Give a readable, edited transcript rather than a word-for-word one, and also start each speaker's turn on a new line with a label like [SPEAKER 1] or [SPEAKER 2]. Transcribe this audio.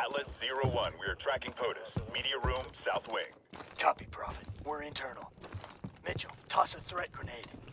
[SPEAKER 1] Atlas 01, we are tracking POTUS. Media room, south wing.
[SPEAKER 2] Copy, Prophet. We're internal. Mitchell, toss a threat grenade.